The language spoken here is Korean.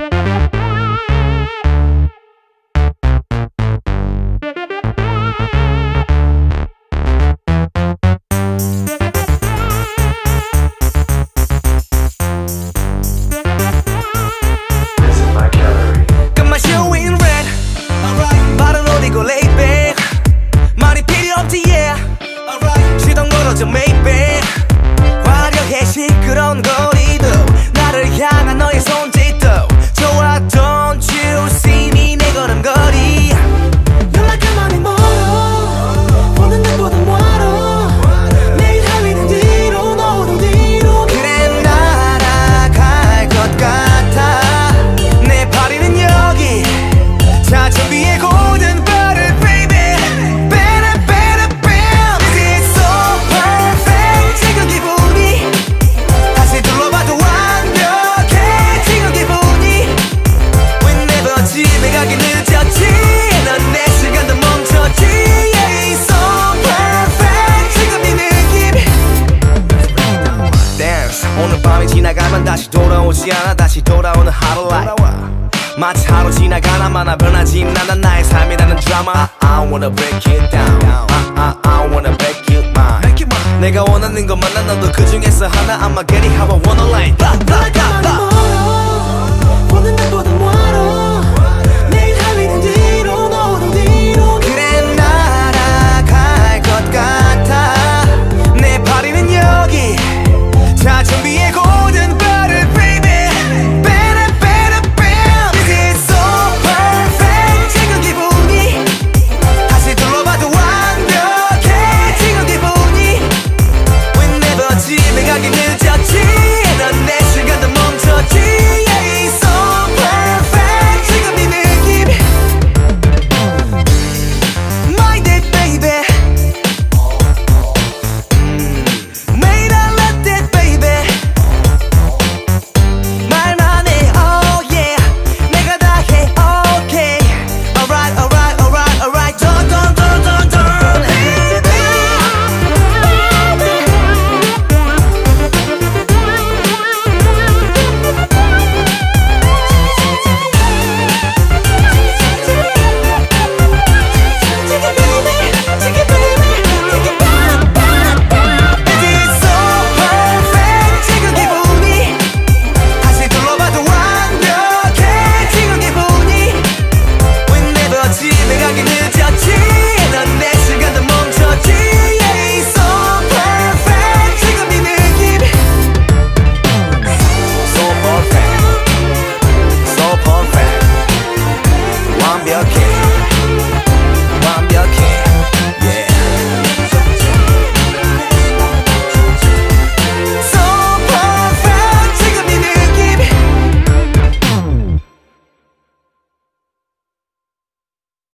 화려해 시끄러운 거리도 나를 향한 너의 손짓도 좋아 don't you see me 내 걸음걸이 연락하면 멀어 보는 눈보다 멀어 내일 할 일은 뒤로 너도 뒤로 그래 날아갈 것 같아 내 파리는 여기 자 준비해 골든 바를 baby 오늘 밤이 지나가면 다시 돌아오지 않아 다시 돌아오는 하루 like 마치 하루 지나가나마나 변하지 않아 나의 삶이라는 드라마 I wanna break it down I wanna make you mine 내가 원하는 것만 난 너도 그 중에서 하나 I'ma get it how I wanna like